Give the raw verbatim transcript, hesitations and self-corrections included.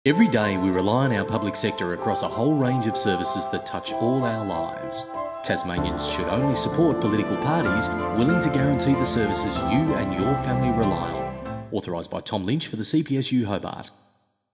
Every day we rely on our public sector across a whole range of services that touch all our lives. Tasmanians should only support political parties willing to guarantee the services you and your family rely on. Authorised by Tom Lynch for the C P S U Hobart.